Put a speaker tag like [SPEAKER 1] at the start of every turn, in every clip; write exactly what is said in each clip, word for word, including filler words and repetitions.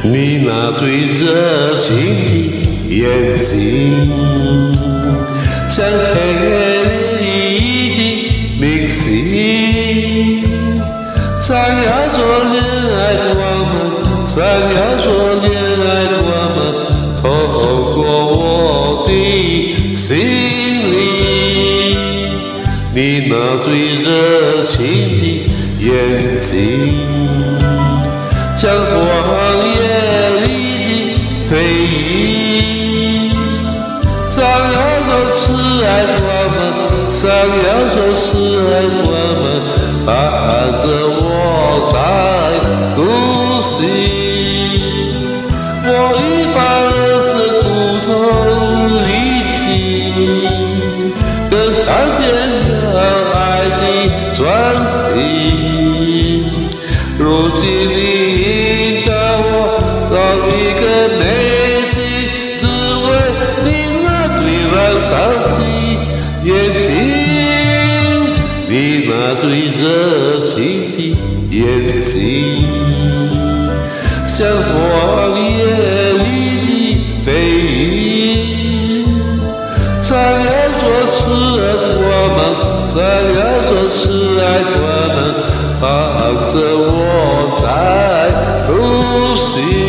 [SPEAKER 1] 你那最热情的眼睛，像黑夜里的明星，闪耀着恋爱光芒，闪耀着恋爱光芒，透过我的心里。你那最热情的眼睛，像荒野里的飞鹰，闪耀着慈爱光芒，闪耀着慈爱光芒，伴着我在独行。我已把人生苦痛历尽，更尝遍了爱的专心。如今你引导我到一个美景，只为你那最燃烧的眼睛，你那最热情的眼睛，像荒野里的飞鹰，闪耀着慈爱光芒，闪耀着慈爱光芒，伴着我在独行。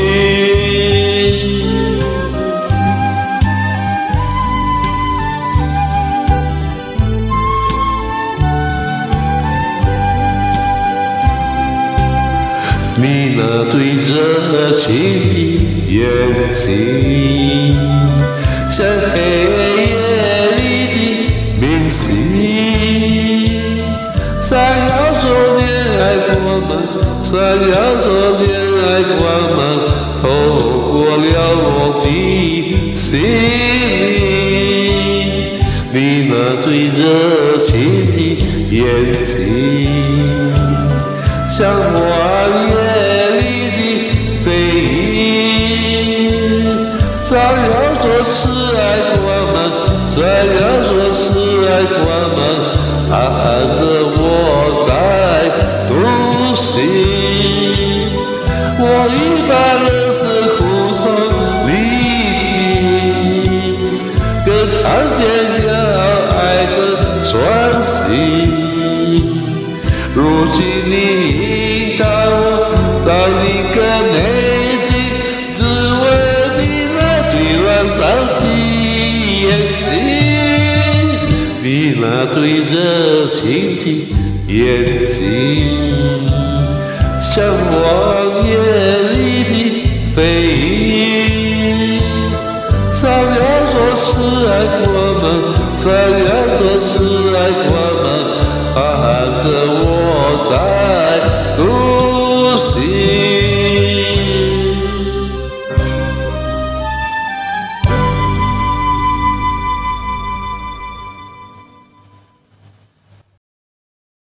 [SPEAKER 1] 你那最热情的眼睛，像黑夜里的明星，闪耀着恋爱光芒，闪耀着恋爱光芒，透过了我的心里。你那最热情的眼睛，像荒野里的飞鹰，闪耀着慈爱光芒，闪耀着慈爱光芒，伴着我在独行。我已把人生苦痛历尽，更尝遍了爱的专心。如今你引导我到一个美景，只为你那最燃烧的眼睛，你那最热情的眼睛，像荒野里的飞鹰，闪耀着慈爱光芒，闪耀着慈爱光芒。